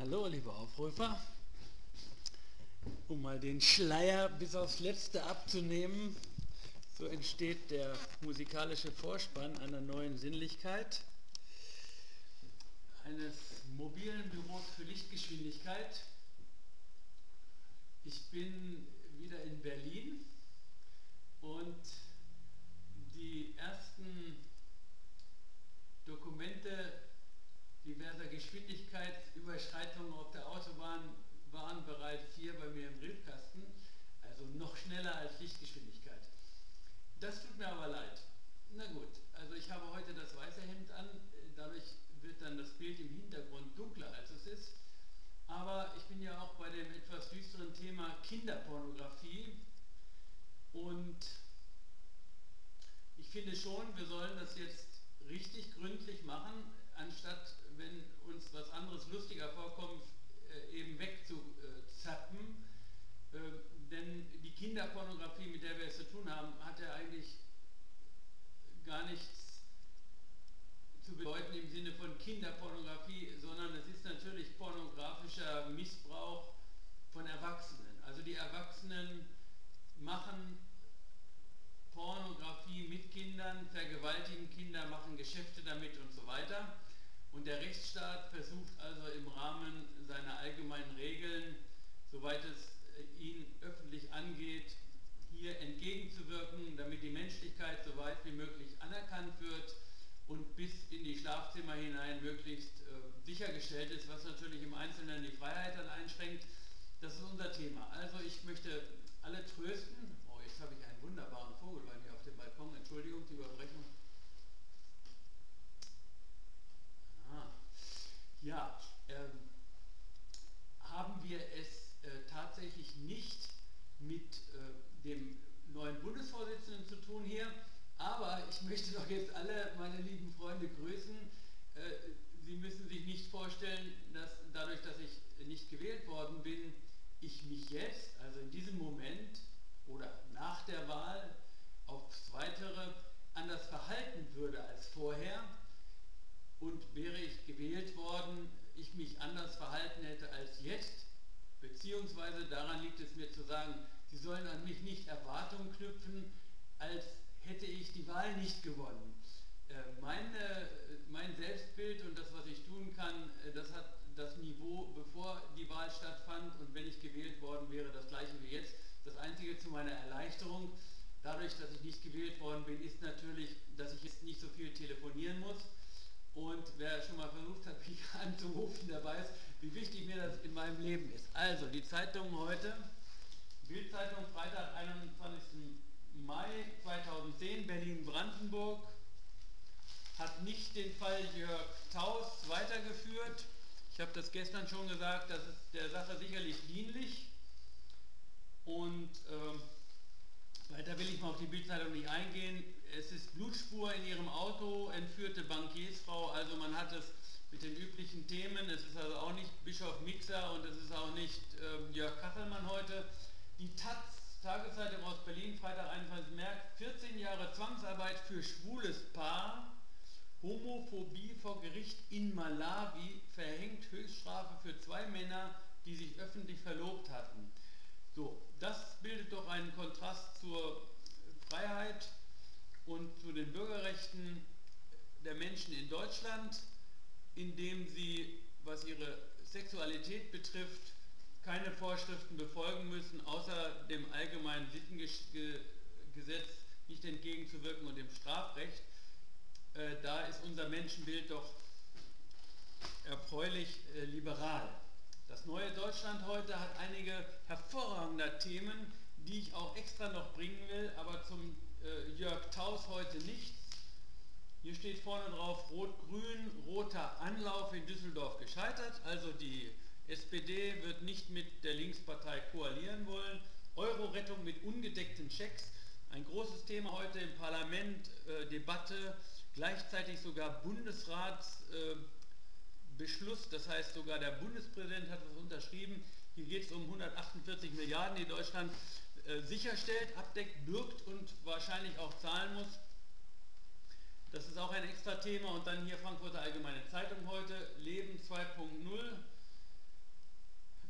Hallo, liebe Aufrufer. Um mal den Schleier bis aufs Letzte abzunehmen, so entsteht der musikalische Vorspann einer neuen Sinnlichkeit, eines mobilen Büros für Lichtgeschwindigkeit. Ich bin wieder in Berlin und die ersten Dokumente diverser Geschwindigkeitsüberschreitungen auf der Autobahn waren bereits hier bei mir im Briefkasten, also noch schneller als Lichtgeschwindigkeit. Das tut mir aber leid. Na gut, also ich habe heute das weiße Hemd an, dadurch wird dann das Bild im Hintergrund dunkler als es ist. Aber ich bin ja auch bei dem etwas düsteren Thema Kinderpornografie und ich finde schon, wir sollen das jetzt richtig gründlich machen, anstatt, wenn uns was anderes lustiger vorkommt, eben wegzuzappen. Denn die Kinderpornografie, mit der wir es zu tun haben, hat ja eigentlich gar nichts zu bedeuten im Sinne von Kinderpornografie, sondern es ist natürlich pornografischer Missbrauch von Erwachsenen. Also die Erwachsenen machen Pornografie mit Kindern, vergewaltigen Kinder, machen Geschäfte damit und so weiter. Und der Rechtsstaat versucht also im Rahmen seiner allgemeinen Regeln, soweit es ihn öffentlich angeht, hier entgegenzuwirken, damit die Menschlichkeit so weit wie möglich anerkannt wird und bis in die Schlafzimmer hinein möglichst sichergestellt ist, was natürlich im Einzelnen die Freiheit dann einschränkt. Das ist unser Thema. Also ich möchte alle trösten. Oh, jetzt habe ich einen wunderbaren Vogel bei mir auf dem Balkon. Entschuldigung, die Überbrechung. Ja, haben wir es tatsächlich nicht mit dem neuen Bundesvorsitzenden zu tun hier, aber ich möchte doch jetzt alle meine lieben Freunde grüßen. Sie müssen sich nicht vorstellen, dass dadurch, dass ich nicht gewählt worden bin, ich mich jetzt, also in diesem Moment oder nach der Wahl, aufs Weitere anders verhalten würde als vorher. Und wäre ich gewählt worden, ich mich anders verhalten hätte als jetzt, beziehungsweise daran liegt es mir zu sagen, Sie sollen an mich nicht Erwartungen knüpfen, als hätte ich die Wahl nicht gewonnen. Mein Selbstbild und das, was ich tun kann, das hat das Niveau, bevor die Wahl stattfand und wenn ich gewählt worden wäre, das gleiche wie jetzt. Das Einzige zu meiner Erleichterung, dadurch, dass ich nicht gewählt worden bin, ist natürlich, dass ich jetzt nicht so viel telefonieren muss. Und wer schon mal versucht hat, mich anzurufen, der weiß, wie wichtig mir das in meinem Leben ist. Also, die Zeitung heute, Bild-Zeitung, Freitag, 21. Mai 2010, Berlin-Brandenburg, hat nicht den Fall Jörg Taus weitergeführt. Ich habe das gestern schon gesagt, das ist der Sache sicherlich dienlich. Und weiter will ich mal auf die Bild-Zeitung nicht eingehen. Es ist Blutspur in ihrem Auto, entführte Bankiersfrau, also man hat es mit den üblichen Themen. Es ist also auch nicht Bischof Mixer und es ist auch nicht Jörg Kachelmann heute. Die Taz, Tageszeitung aus Berlin, Freitag 21. März, 14 Jahre Zwangsarbeit für schwules Paar, Homophobie vor Gericht in Malawi, verhängt Höchststrafe für 2 Männer, die sich öffentlich verlobt hatten. So, das bildet doch einen Kontrast zur Freiheit und zu den Bürgerrechten der Menschen in Deutschland, indem sie, was ihre Sexualität betrifft, keine Vorschriften befolgen müssen, außer dem allgemeinen Sittengesetz nicht entgegenzuwirken und dem Strafrecht. Da ist unser Menschenbild doch erfreulich liberal. Das neue Deutschland heute hat einige hervorragende Themen, die ich auch extra noch bringen will, aber zum Jörg Taus heute nichts. Hier steht vorne drauf, Rot-Grün, roter Anlauf in Düsseldorf gescheitert, also die SPD wird nicht mit der Linkspartei koalieren wollen. Euro-Rettung mit ungedeckten Schecks, ein großes Thema heute im Parlament, Debatte, gleichzeitig sogar Bundesratsbeschluss, das heißt sogar der Bundespräsident hat das unterschrieben. Hier geht es um 148 Milliarden, die Deutschland sicherstellt, abdeckt, bürgt und wahrscheinlich auch zahlen muss. Das ist auch ein extra Thema. Und dann hier Frankfurter Allgemeine Zeitung heute, Leben 2.0.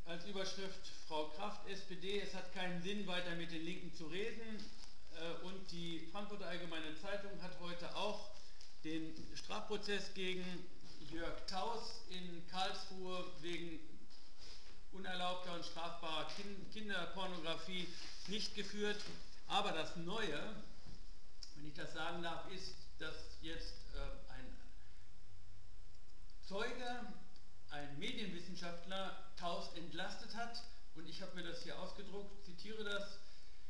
als Überschrift Frau Kraft, SPD, es hat keinen Sinn, weiter mit den Linken zu reden. Und die Frankfurter Allgemeine Zeitung hat heute auch den Strafprozess gegen Jörg Taus in Karlsruhe wegen unerlaubter und strafbarer Kinderpornografie nicht geführt. Aber das Neue, wenn ich das sagen darf, ist, dass jetzt ein Zeuge, ein Medienwissenschaftler, Taus entlastet hat. Und ich habe mir das hier ausgedruckt, zitiere das.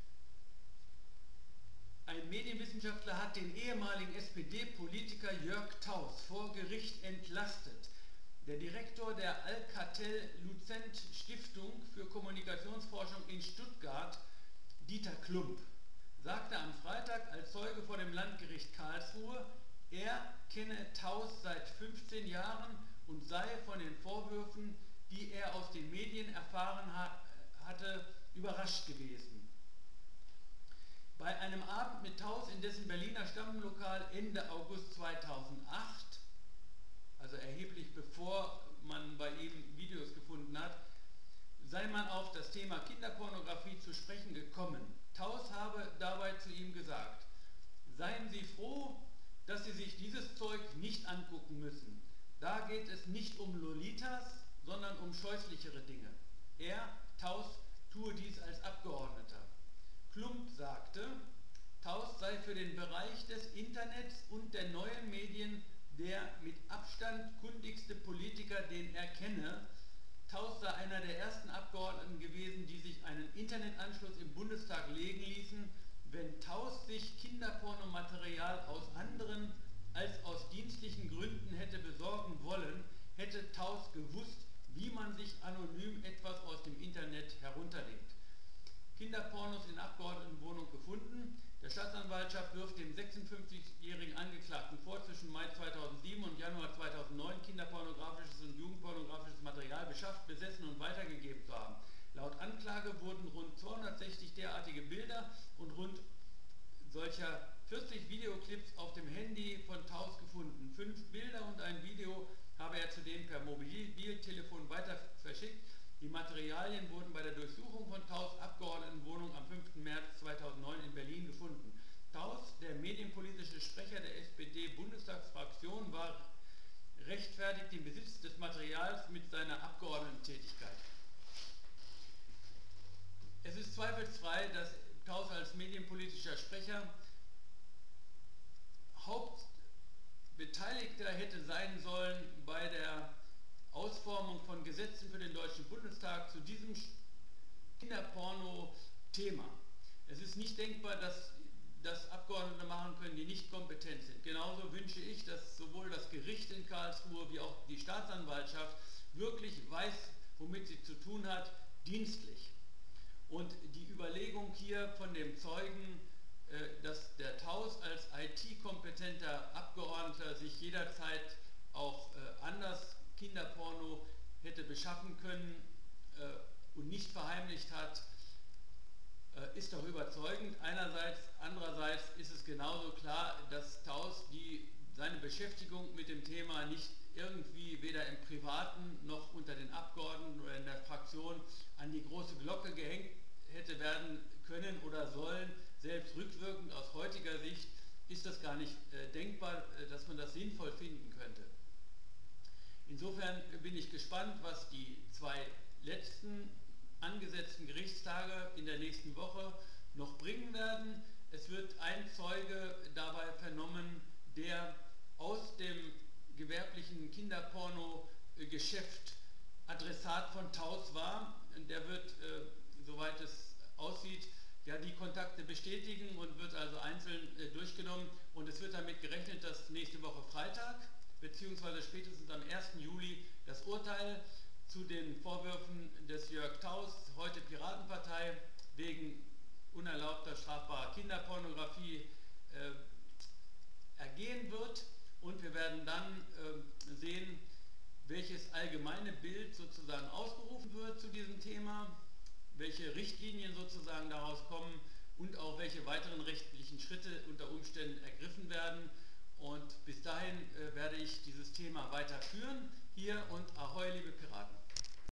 Ein Medienwissenschaftler hat den ehemaligen SPD-Politiker Jörg Taus vor Gericht entlastet. Der Direktor der Alcatel-Lucent-Stiftung für Kommunikationsforschung in Stuttgart, Dieter Klump, sagte am Freitag als Zeuge vor dem Landgericht Karlsruhe, er kenne Taus seit 15 Jahren und sei von den Vorwürfen, die er aus den Medien erfahren hatte, überrascht gewesen. Bei einem Abend mit Taus in dessen Berliner Stammlokal Ende August 2008, also erheblich bevor man bei ihm Videos gefunden hat, sei man auf das Thema Kinderpornografie zu sprechen gekommen. Taus habe dabei zu ihm gesagt, seien Sie froh, dass Sie sich dieses Zeug nicht angucken müssen. Da geht es nicht um Lolitas, sondern um scheußlichere Dinge. Er, Taus, tue dies als Abgeordneter. Klump sagte, Taus sei für den Bereich des Internets und der neuen Medien der mit Abstand kundigste Politiker, den er kenne. Taus sei einer der ersten Abgeordneten gewesen, die sich einen Internetanschluss im Bundestag legen ließen. Wenn Taus sich Kinderpornomaterial aus anderen als aus dienstlichen Gründen hätte besorgen wollen, hätte Taus gewusst, wie man sich anonym etwas aus dem Internet herunterlädt. Kinderpornos in Abgeordnetenwohnung gefunden. Der Staatsanwaltschaft wirft dem 56-jährigen Angeklagten vor, zwischen Mai 2007 und Januar 2009 kinderpornografisches und jugendpornografisches Material beschafft, besessen und weitergegeben zu haben. Laut Anklage wurden rund 260 derartige Bilder und rund solcher 40 Videoclips auf dem Handy von Taus gefunden. 5 Bilder und ein Video habe er zudem per Mobiltelefon weiter verschickt. Die Materialien wurden bei der Durchsuchung von Taus Abgeordnetenwohnung am 5. März 2009 in Berlin gefunden. Taus, der medienpolitische Sprecher der SPD-Bundestagsfraktion, rechtfertigt den Besitz des Materials mit seiner Abgeordnetentätigkeit. Es ist zweifelsfrei, dass Taus als medienpolitischer Sprecher Hauptbeteiligter hätte sein sollen bei der Ausformung von Gesetzen für den Deutschen Bundestag zu diesem Kinderporno-Thema. Es ist nicht denkbar, dass das Abgeordnete machen können, die nicht kompetent sind. Genauso wünsche ich, dass sowohl das Gericht in Karlsruhe wie auch die Staatsanwaltschaft wirklich weiß, womit sie zu tun hat, dienstlich. Und die Überlegung hier von dem Zeugen, dass der Taus als IT-kompetenter Abgeordneter sich jederzeit auch anders Kinderporno hätte beschaffen können und nicht verheimlicht hat, ist doch überzeugend. Einerseits, andererseits ist es genauso klar, dass Taus seine Beschäftigung mit dem Thema nicht irgendwie weder im Privaten noch unter den Abgeordneten oder in der Fraktion an die große Glocke gehängt hätte werden können oder sollen. Selbst rückwirkend aus heutiger Sicht ist das gar nicht denkbar, dass man das sinnvoll finden könnte. Insofern bin ich gespannt, was die 2 letzten angesetzten Gerichtstage in der nächsten Woche noch bringen werden. Es wird ein Zeuge dabei vernommen, der aus dem gewerblichen Kinderporno-Geschäft Adressat von Taus war. Der wird, soweit es aussieht, ja, die Kontakte bestätigen und wird also einzeln durchgenommen. Und es wird damit gerechnet, dass nächste Woche Freitag beziehungsweise spätestens am 1. Juli das Urteil zu den Vorwürfen des Jörg Taus, heute Piratenpartei, wegen unerlaubter strafbarer Kinderpornografie ergehen wird. Und wir werden dann sehen, welches allgemeine Bild sozusagen ausgerufen wird zu diesem Thema, welche Richtlinien sozusagen daraus kommen und auch welche weiteren rechtlichen Schritte unter Umständen ergriffen werden. Und bis dahin werde ich dieses Thema weiterführen hier und Ahoi, liebe Piraten.